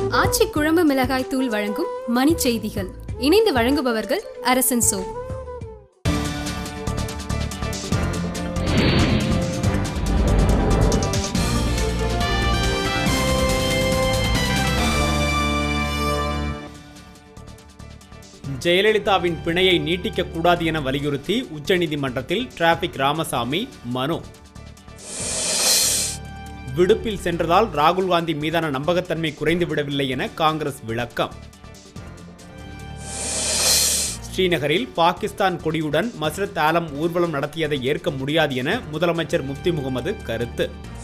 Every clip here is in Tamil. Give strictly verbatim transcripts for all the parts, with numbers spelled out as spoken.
ஆச்சி குழம்பு மிளகாய் தூள் வழங்கும் மணி செய்திகள். இணைந்து வழங்குபவர்கள் அரசன் சோ. ஜெயலலிதாவின் பிணையை நீட்டிக்க கூடாது என வலியுறுத்தி உச்சநீதிமன்றத்தில் டிராபிக் ராமசாமி மனு. விடுப்பில் சென்றதால் ராகுல் காந்தி மீதான நம்பகத்தன்மை குறைந்துவிடவில்லை என காங்கிரஸ் விளக்கம். ஸ்ரீநகரில் பாகிஸ்தான் கொடியுடன் மஸ்ரத் ஆலம் ஊர்வலம் நடத்தியதை ஏற்க முடியாது என முதலமைச்சர் முப்தி முகமது கருத்து.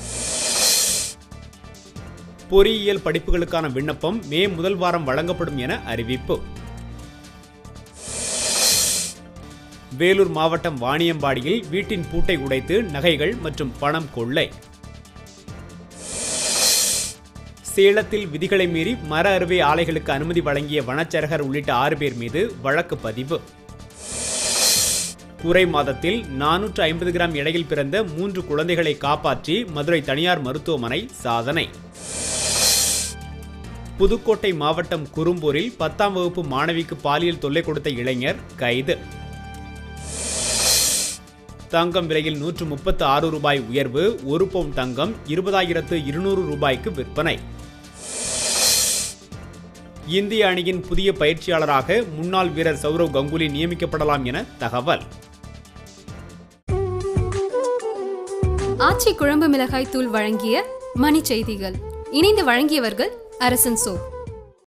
பொறியியல் படிப்புகளுக்கான விண்ணப்பம் மே முதல் வாரம் வழங்கப்படும் என அறிவிப்பு. வேலூர் மாவட்டம் வாணியம்பாடியில் வீட்டின் பூட்டை உடைத்து நகைகள் மற்றும் பணம் கொள்ளை. சேலத்தில் விதிகளை மீறி மர அறுவை ஆலைகளுக்கு அனுமதி வழங்கிய வனச்சரகர் உள்ளிட்ட ஆறு பேர் மீது வழக்கு பதிவு. குறை மாதத்தில் நானூற்று ஐம்பது கிராம் எடையில் பிறந்த மூன்று குழந்தைகளை காப்பாற்றி மதுரை தனியார் மருத்துவமனை சாதனை. புதுக்கோட்டை மாவட்டம் குறும்பூரில் பத்தாம் வகுப்பு மாணவிக்கு பாலியல் தொல்லை கொடுத்த இளைஞர் கைது. தங்கம் விலையில் நூற்று முப்பத்து ஆறு ரூபாய் உயர்வு. ஒரு பவுன் தங்கம் இருபதாயிரத்து இருநூறு ரூபாய்க்கு விற்பனை. இந்திய அணியின் புதிய பயிற்சியாளராக முன்னாள் வீரர் சௌரவ் கங்குலி நியமிக்கப்படலாம் என தகவல். ஆச்சி குழம்பு மிளகாய் தூள் வழங்கிய மணி செய்திகள். இணைந்து வழங்கியவர்கள் அரசன் சோ.